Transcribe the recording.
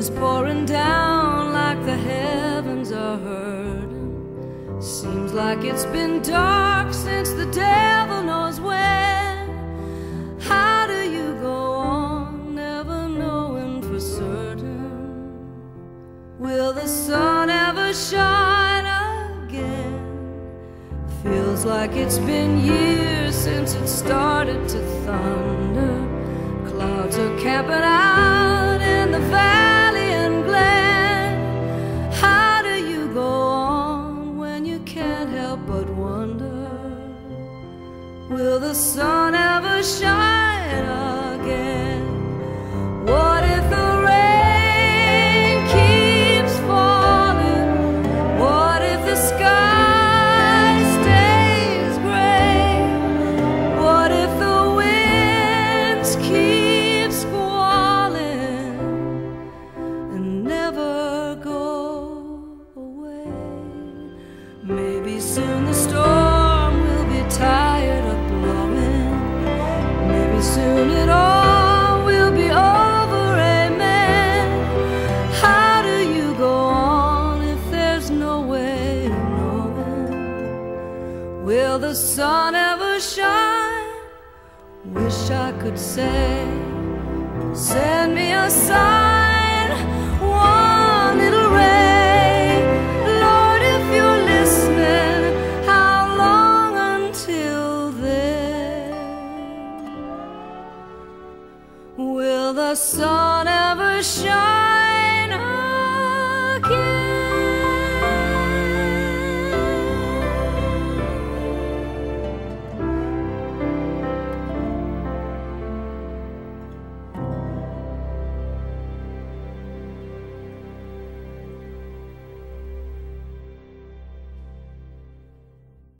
Rain's pouring down like the heavens are hurting. Seems like it's been dark since the devil knows when. How do you go on, never knowing for certain? Will the sun ever shine again? Feels like it's been years since it started to thunder. Clouds are camping out in the valley and glen. How do you go on when you can't help but wonder? Will the sun ever shine again? What if the rain keeps falling? What if the sky stays gray? What if the winds keep squalling and never go away? Maybe soon the storm will be tired of blowing. Maybe soon it all will be over, amen. How do you go on if there's no way of knowing? Will the sun ever shine? Wish I could say, send me a sign, one little ray. Lord, if you're listening, how long until then? Will the sun ever shine